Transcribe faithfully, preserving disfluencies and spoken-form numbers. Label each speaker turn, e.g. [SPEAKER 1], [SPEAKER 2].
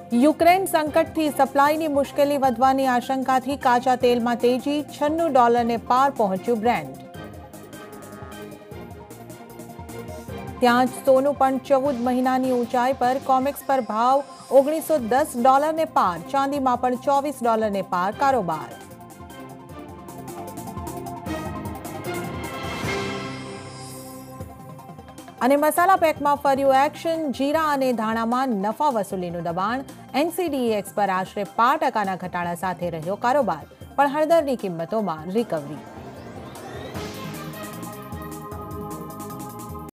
[SPEAKER 1] Ukraine સંકટથી સપ્લાયની મુશ્કેલી વધવાની આશંકાથી કાચા તેલમાં તેજી, છન્નું ડોલરને પાર પહોંચ્યું બ્રેન્ટ. ત્યાં જ સોનું પણ ચૌદ મહિનાની ઊંચાઈ પર, કોમેક્સ પર ભાવ ઓગણીસો દસ ડોલરને પાર, ચાંદીમાં પણ ચોવીસ ડોલરને પાર કારોબાર. અને મસાલા પેકમાં ફર્યું એક્શન, જીરા અને ધાણામાં નફા વસૂલીનું દબાણ. એનસીડીએક્સ પર આશરે પાંચ ટકાના ઘટાડા સાથે રહ્યો કારોબાર, પણ હળદરની કિંમતોમાં રિકવરી.